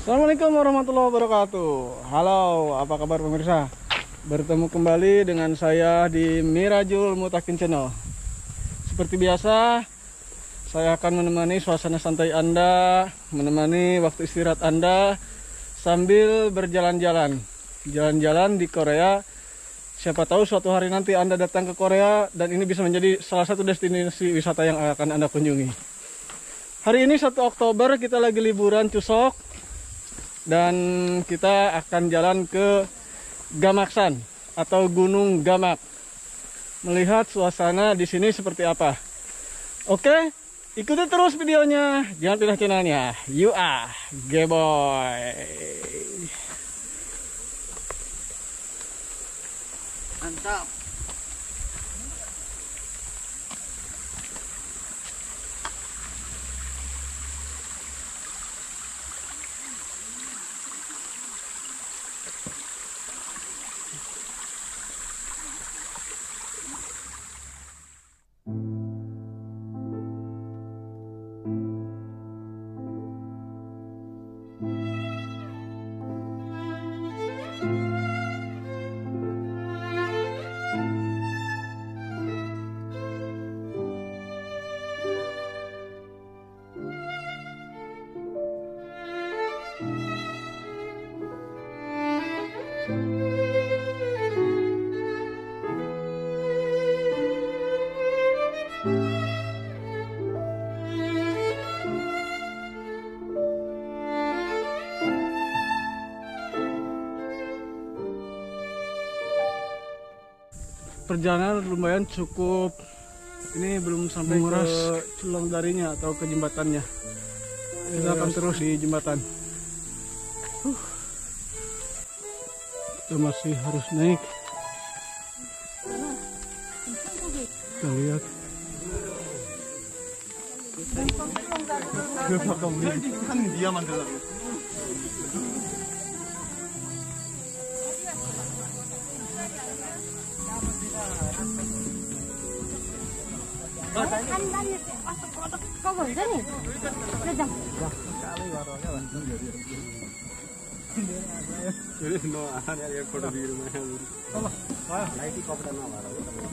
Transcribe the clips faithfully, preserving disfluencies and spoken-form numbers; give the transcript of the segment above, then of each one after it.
Assalamualaikum warahmatullahi wabarakatuh. Halo, apa kabar pemirsa? Bertemu kembali dengan saya di Mirajul Mutakin Channel. Seperti biasa, saya akan menemani suasana santai Anda, menemani waktu istirahat Anda sambil berjalan-jalan. Jalan-jalan di Korea. Siapa tahu suatu hari nanti Anda datang ke Korea dan ini bisa menjadi salah satu destinasi wisata yang akan Anda kunjungi. Hari ini satu Oktober, kita lagi liburan Chuseok. Dan kita akan jalan ke Gamaksan atau Gunung Gamak. Melihat suasana di sini seperti apa. Oke, ikuti terus videonya. Jangan pindah channelnya. You are Geboy. Mantap. Perjalanan lumayan cukup. Ini belum sampai menguras ke Culong Darinya atau ke jembatannya. Kita akan terus di jembatan. Uh. Kita masih harus naik. Kita lihat. dia 만들라고. Kau 먼저 nih? Jajang. Jadi no ada yang foto di rumahnya. Apa? Wah, lagi kau pernah marah.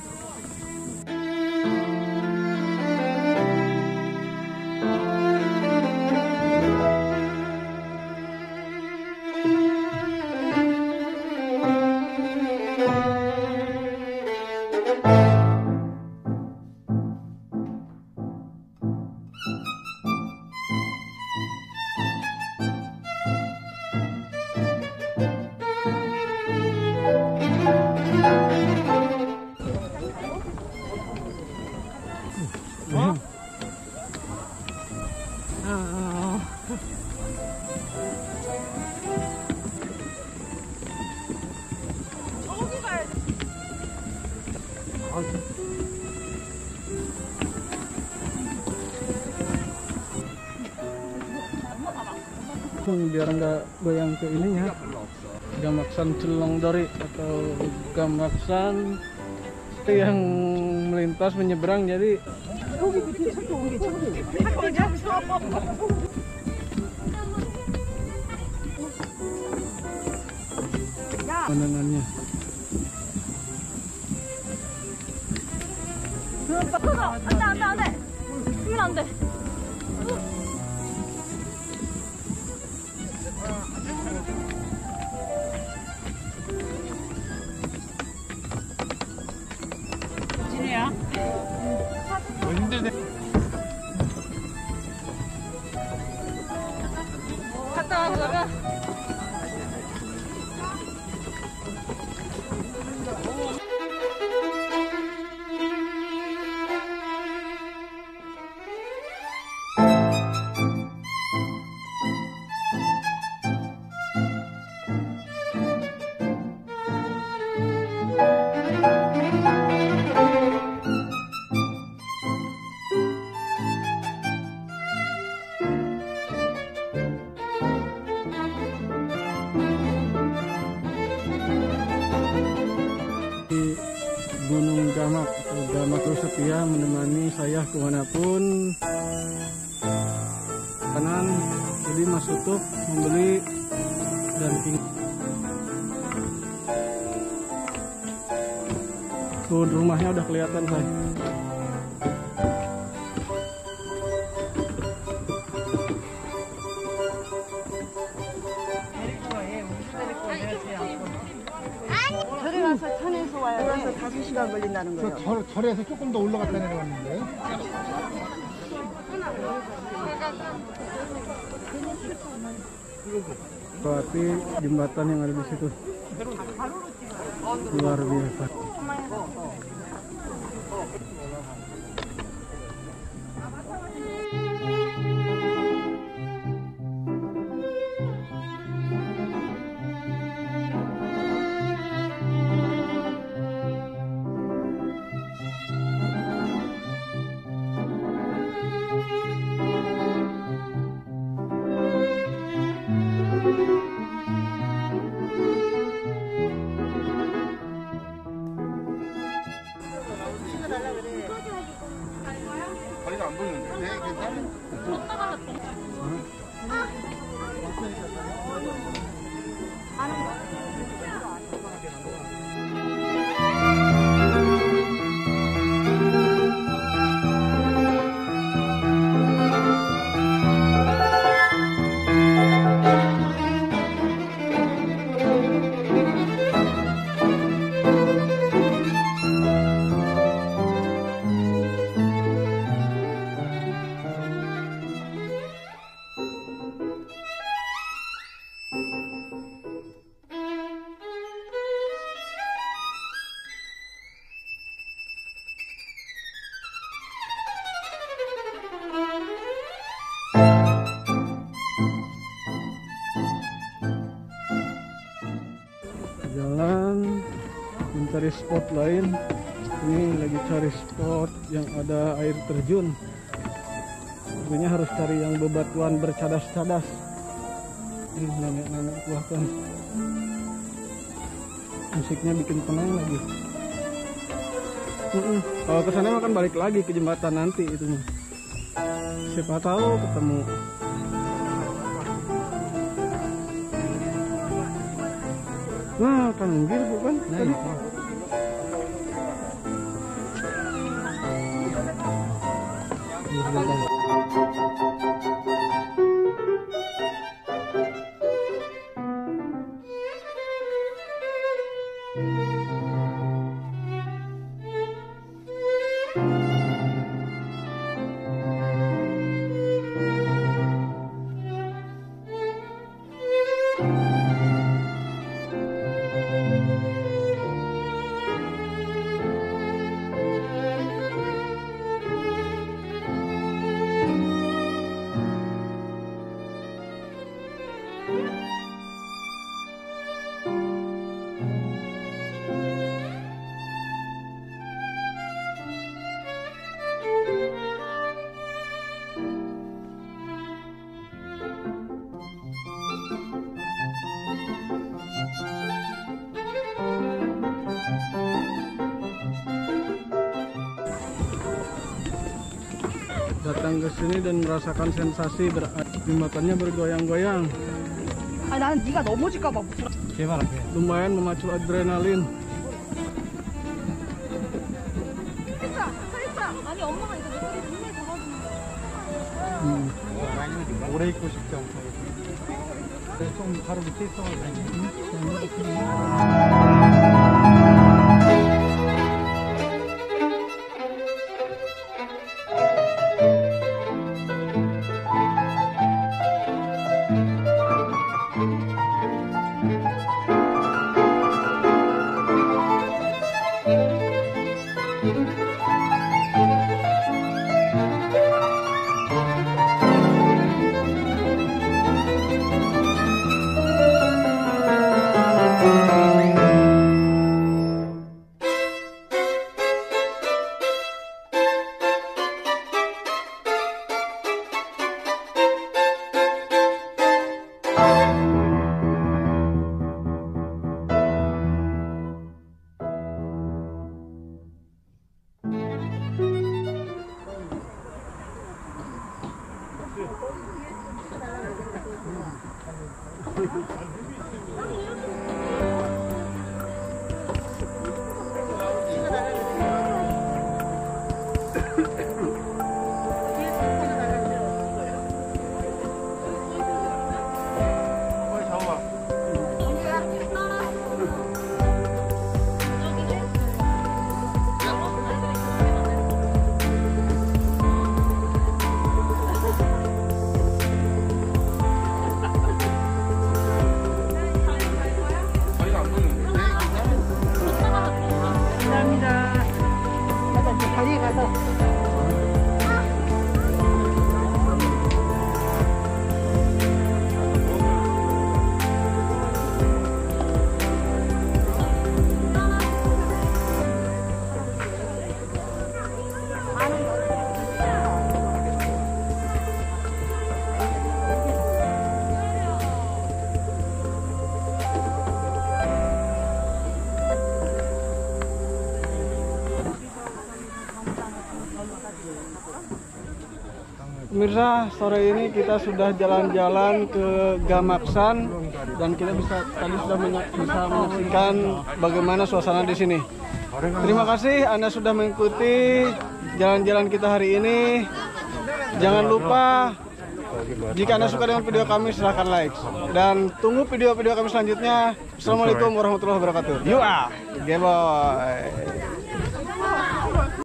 Biar nggak goyang ke ininya, Gamaksan Culong Dori atau Gamaksan itu yang melintas menyeberang, jadi pandangannya. 안돼 안돼 안돼. 이건 안돼. 진우야. 힘들네. 갔다 와 그러면. Gunung Gamak atau Gamak terus setia menemani saya kemanapun. Kanan, Jadi Mas Utuh membeli dan tinggal. Tuh rumahnya udah kelihatan say. 절에 가서 천에서 와야 돼. 다섯 시간 걸린다는 거예요. 절, 절에서 조금 더 올라갔다 내려갔는데. Berarti jembatan yang ada di situ luar biasa. 거리가 안 보이는데. 네, 괜찮아. Jalan mencari spot lain. Ini lagi cari spot yang ada air terjun. Tentunya harus cari yang bebatuan bercadas-cadas. Ini nenek-nenek tua kan. Musiknya bikin tenang lagi. Mm-mm. Kalau kesana makan balik lagi ke jembatan nanti itunya. Siapa tahu ketemu. Nah, kanggir bukan? Nah, kan? Datang ke sini dan merasakan sensasi ber jembatannya bergoyang-goyang. 아, 나는 네가 넘어질까 봐 무서워. Lumayan memacu adrenalin. 아니 엄마가 이거 눈에 잡아주는 거야. Hmm. 오래 있고 싶지 않고. 좀 바로 밑에 있어가지고. Pemirsa, sore ini kita sudah jalan-jalan ke Gamaksan dan kita bisa tadi sudah menyak, bisa menyaksikan bagaimana suasana di sini. Terima kasih Anda sudah mengikuti jalan-jalan kita hari ini. Jangan lupa jika Anda suka dengan video kami silahkan like dan tunggu video-video kami selanjutnya. Assalamualaikum warahmatullahi wabarakatuh. Yuk ah, game boy.